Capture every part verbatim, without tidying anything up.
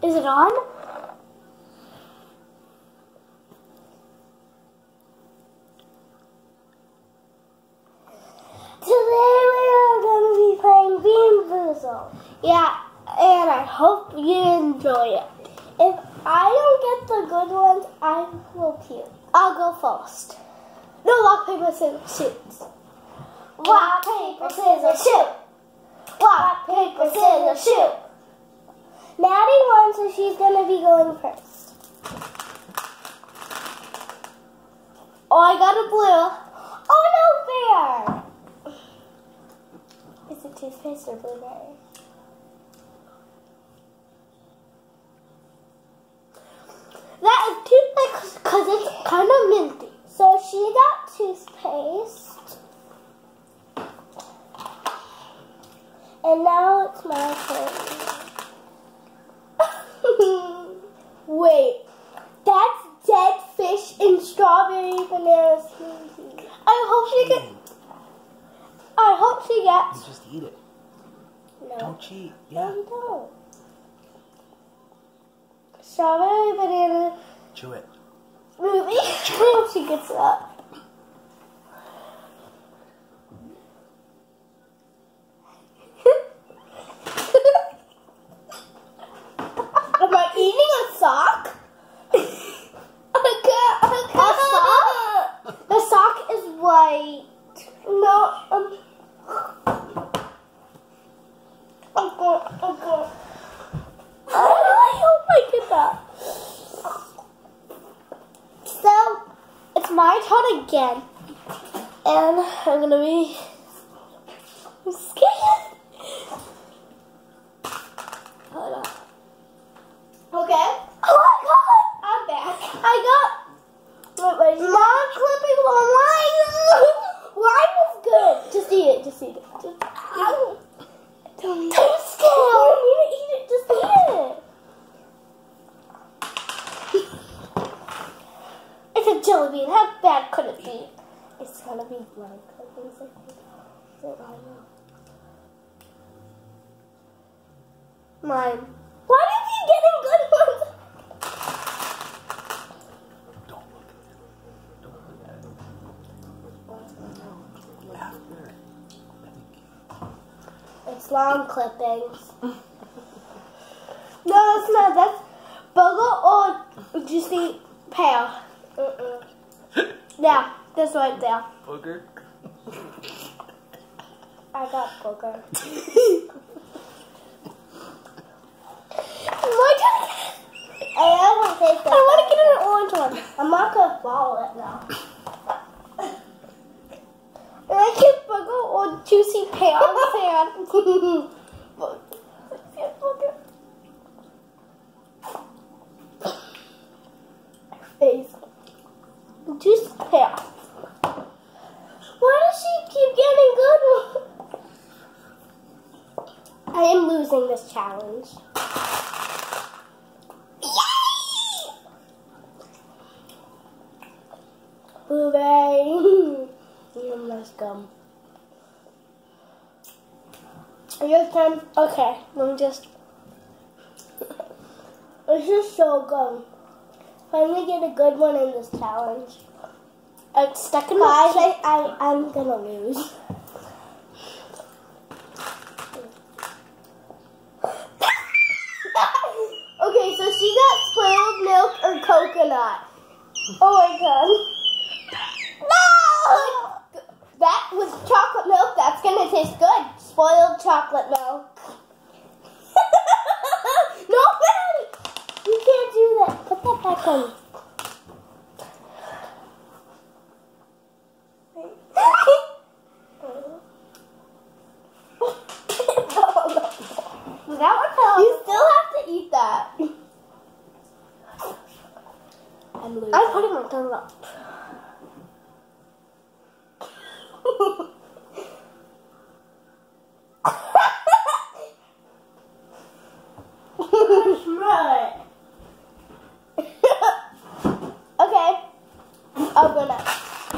Is it on? Today we are going to be playing Bean Boozled. Yeah, and I hope you enjoy it. If I don't get the good ones, I will puke. I'll go first. No, rock, paper, scissors, shoot. Rock, paper, scissors, shoot. Rock, paper, scissors, shoot. Maddie won, so she's going to be going first. Oh, I got a blue. Oh, no fair. Is it toothpaste or blueberry? That is toothpaste because it's kind of minty. So she got toothpaste. And now it's my turn. Wait, that's dead fish in strawberry banana smoothie. I hope she gets. I hope she gets. You just eat it. No. Don't cheat. Yeah. No, you don't. Strawberry banana Chew it. smoothie. I hope she gets that. Am I eating a sock? A sock? The sock is white. No, um. Okay, okay. I hope I get that. So, it's my turn again. And I'm gonna be I'm scared. Hold on. Okay. Oh my god! I'm back. I got wait, wait, mom clipping on mine. Mine is good. Just eat it. Just eat it. Just, I don't eat it. I'm scared. You don't need to eat it. Just eat it. It's a jelly bean. How bad could it be? It's gonna be my clippings. I think. Is it mine? Mine. Why do you keep getting good ones? Don't look at it. Don't look at it. After. It's long clippings. No, it's not. That's booger or juicy pear. Uh-uh. Yeah, this right there. Booger. I got booger. I want to take that. I want to get an orange one. I'm not going to swallow it now. And I get booger or juicy pear fan. Face. Juicy pear. Why does she keep getting good ones? I am losing this challenge. Blueberry. Mm, nice gum. Your turn. Okay, let me just. This is so good. Finally get a good one in this challenge. I'm stuck in my. I, I, I'm gonna lose. Okay, so she got spoiled milk or coconut. Oh my god. No! That was chocolate milk. That's gonna taste good. Spoiled chocolate milk. No, man! You can't do that. Put that back on. That one fell. You still have to eat that. I'm losing. I'm putting my tongue up. Smell it. Okay. I'll go next.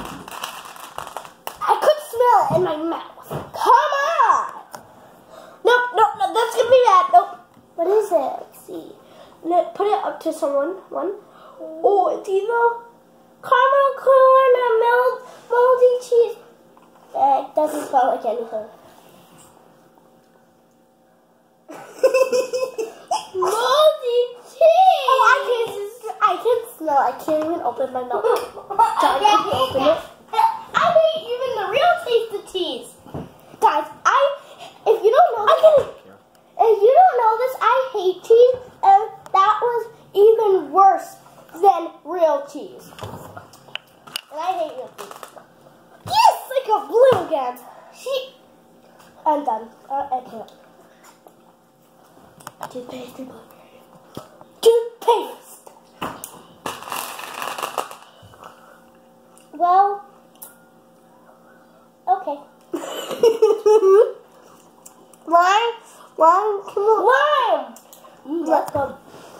I could smell it in my mouth. Come on. Nope, nope, no, that's gonna be bad. Nope. What is it? Let's see. let put it up to someone. One. Oh, it's either caramel corn or mold, moldy cheese. Eh, it doesn't smell like anything. Moldy cheese. Oh, I can I can smell. I can't even open my mouth. John, can you open it? I hate even the real taste of cheese. Guys, I if you don't know this, I can, if you don't know this, I hate cheese, and that was even worse than real cheese. And I hate real cheese. Yes, I got blue again. She, I'm done. Uh, I can't. Toothpaste and toothpaste. Well, okay. Lime, lime, come on. Lime. Mm, let's go.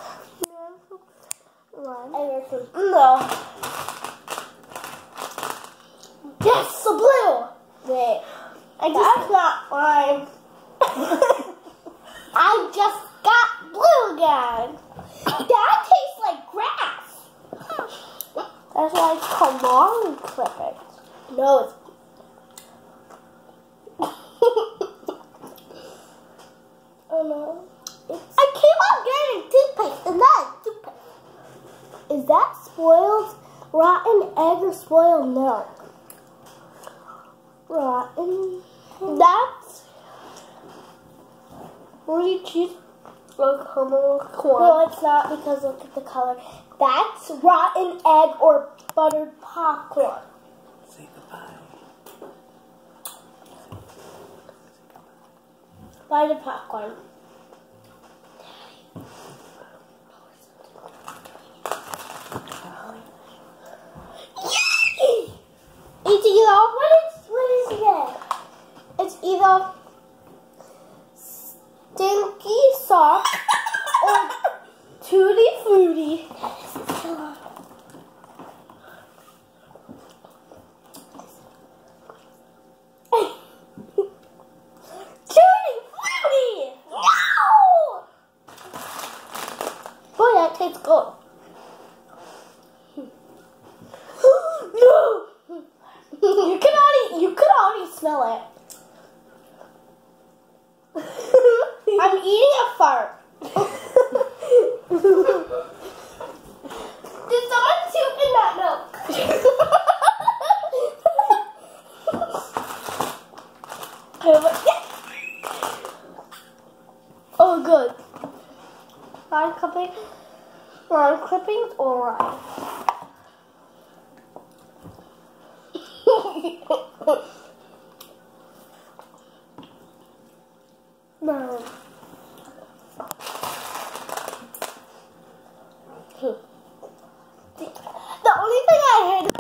Lime. No. Yes, the blue. Wait, I just got lime. I just got blue again. That tastes like grass. That's why it's called lawn clippings. No, it's. Oh no. It's... I keep on getting toothpaste and that toothpaste. Is that spoiled rotten egg or spoiled milk? Rotten. That's moldy cheese or caramel corn. No, it's not because look at the color. That's rotten egg or buttered popcorn. Say goodbye. Buttered popcorn. Yay! It's either what is what is it? It's either stinky soft or tutti frutti. Tutti frutti! No! Boy, that tastes good. No! You can already you could already smell it. I'm eating a fart. Did someone toot in that milk? Oh, good. Line clipping, line clippings or line? No. The only thing I hate